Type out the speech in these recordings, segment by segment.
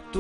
तू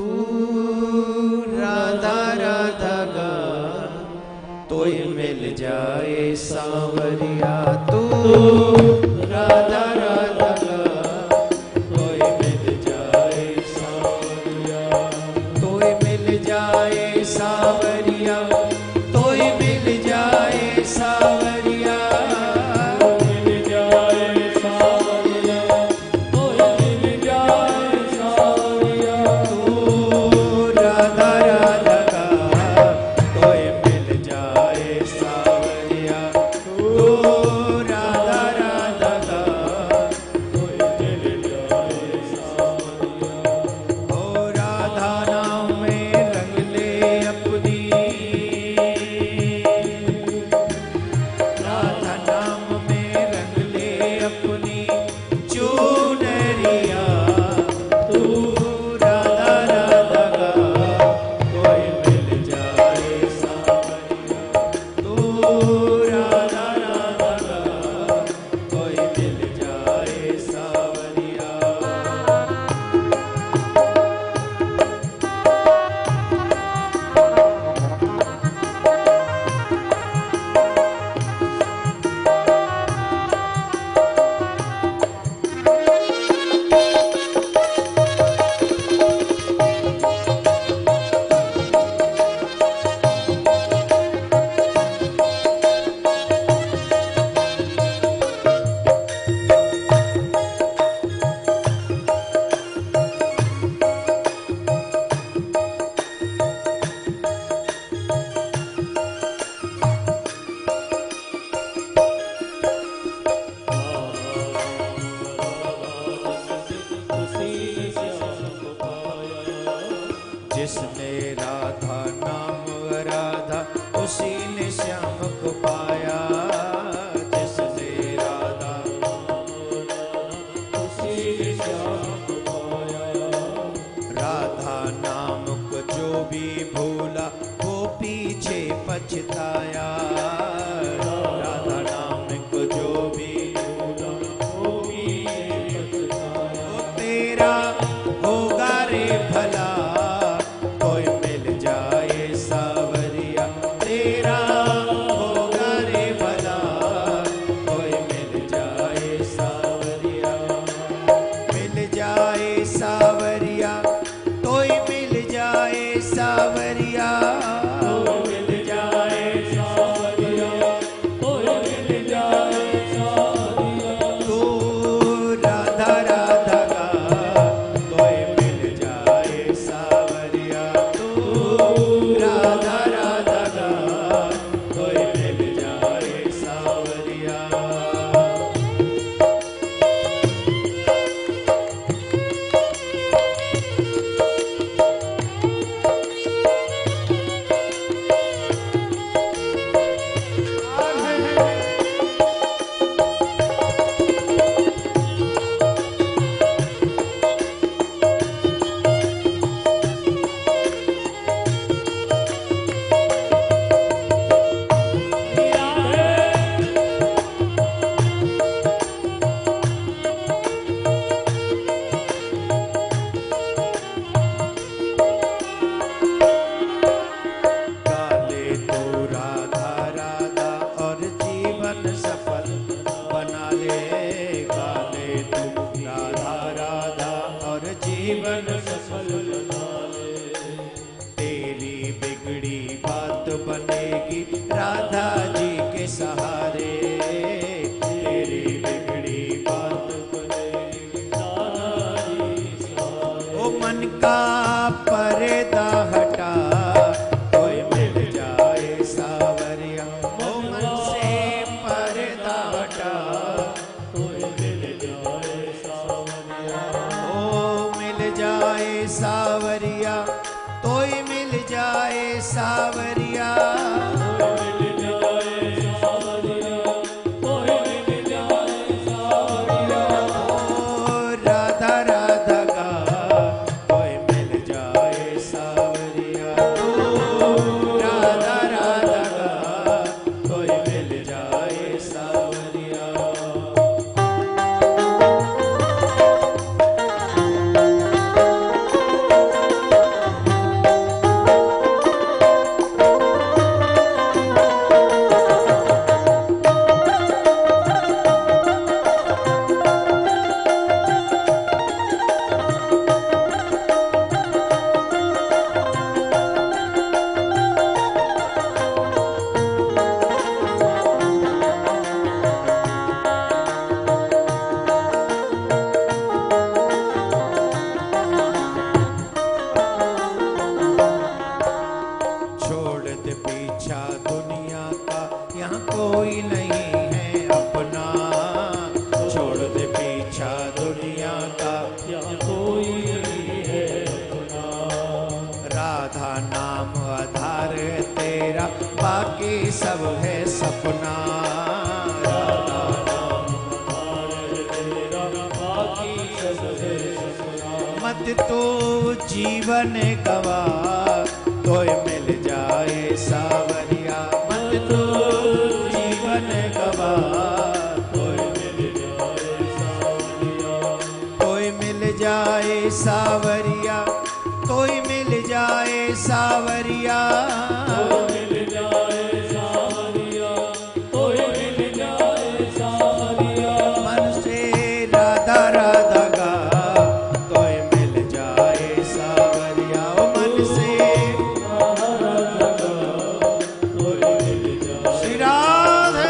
राधा राधा गा तोय मिल जाए सांवरिया। तू राधा राधा गा तोय मिल जाए सांवरिया। तोय मिल जाए सांवरिया। तोय मिल जाए सांवरिया। मिल जाए सांवरिया। तोय मिल जाए सांवरिया। तू राधा राधा गा तोय मिल जाए सांवरिया। तू राधा राधा गा तोय मिल जाए सांवरिया। ओ राधा नाम में रंग ले अपनी। राधा नाम में रंग ले अपनी चुनरिया। तू राधा राधा गा कोई मिल जाए सांवरिया। तू राधा राधा गा कोई मिल जाए सांवरिया। जिसने राधा नाम राधा उसी ने श्याम को पाया। जिसने राधा नाम राधा उसी ने श्याम को पाया। राधा नाम को जो भी भूला वो पीछे पछताया। राधा नाम को जो भी भूला वो पीछे पछताया। वो तेरा होगा रे भला कोई मिल जाए सांवरिया। तेरा होगा रे भला कोई मिल जाए सांवरिया। मिल जाए सांवरिया तोय मिल जाए सांवरिया। मिल जाए सांवरिया तोय मिल जाए सांवरिया। तू राधा राधा गा तोय मिल जाए सांवरिया। तू राधा राधा गा तोय मिल जाए सांवरिया। गाले तो राधा राधा और जीवन सफल बना ले। गाले तो राधा राधा और जीवन सफल बना ले। तेरी बिगड़ी बात बनेगी राधा जी के सहारे। तेरी बिगड़ी बात बनेगी राधा जी के सहारे। ओ मन का पर्दा हटा कोई मिल जाए सांवरिया। ओ मन से पर्दा हटा कोई मिल जाए सांवरिया। ओ मिल जाए सांवरिया तोय मिल जाए सांवरिया। मिल जाए सांवरिया तोय मिल जाए सांवरिया। ओ राधा राधा गा तोय मिल जाए सांवरिया। तू राधा राधा गा तोय मिल जाए सांवरिया। राधा नाम आधार तेरा, बाकी सब है सपना। राधा नाम आधार तेरा, बाकी सब है सपना। मत तो जीवन गवा, तोय मिल जाए सावरिया। मत तो जीवन गवा, तोय मिल जाए सावरिया। तोय मिल जाए सावरिया, तोय मिल जाए सावरिया। तोय मिल जाए सावरिया, तोय मिल जाए सावरिया। मन से राधा राधा गा, तोय मिल जाए सावरिया। ओ मन से राधा राधा गा, तोय मिल जाए। श्री राधे।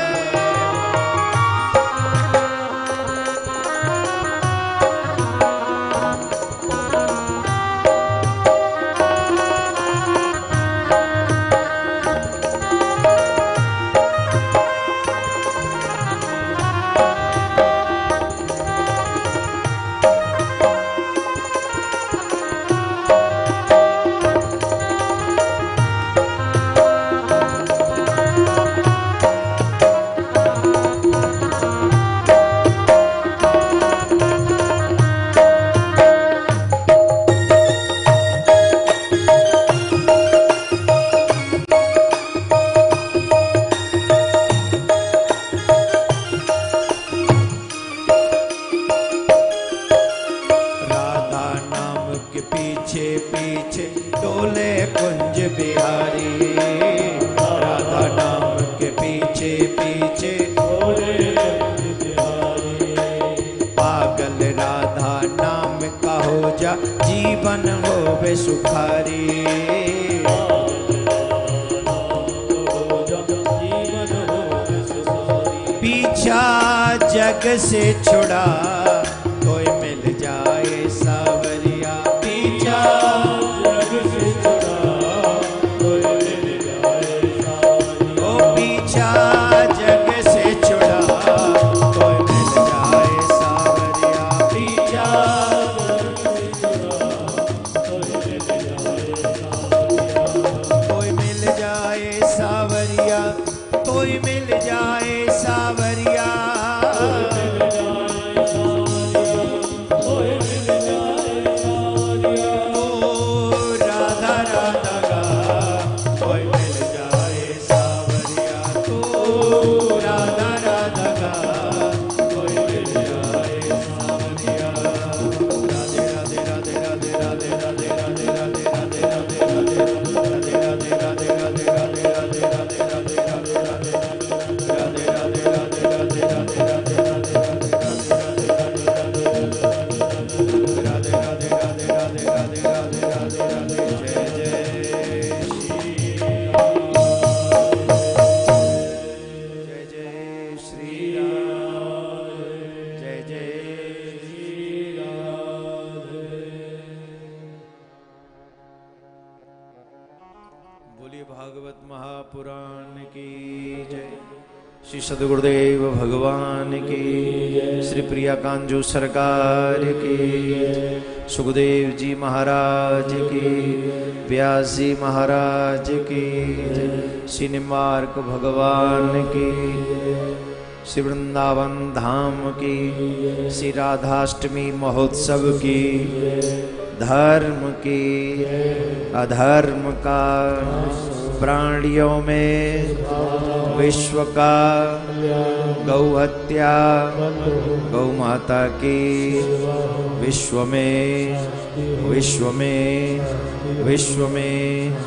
राधा नाम के पीछे पीछे डोले कुंज बिहारी। राधा नाम के पीछे पीछे डोले कुंज बिहारी। पागल राधा नाम का हो जा, जीवन हो वे सुखारी। पीछा जग से छुड़ा, कोई मिल जाए सावरिया। पीछा जग से छुड़ा, कोई मिल जाए सावरिया। ओ पीछा जग से छुड़ा, कोई मिल जाए सावरिया। पीछा जग से छुड़ा, कोई मिल जाए सावरिया। कोई मिल जाए सावरिया, कोई मिल जाए सावरिया। भागवत महापुराण की जय। श्री सद्गुरुदेव भगवान की, श्री प्रिया कांजू सरकार की, सुखदेव जी महाराज की, व्यास जी महाराज की, श्री निम्बार्क भगवान की, श्री वृंदावन धाम की, श्री राधाष्टमी महोत्सव की, धर्म की अधर्म का, प्राणियों में विश्व का, गौ हत्या गौ माता की, विश्व में विश्व में विश्व में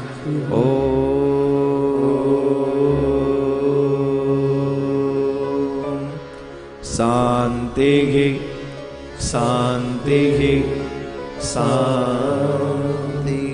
ओम शांति शांति शांति।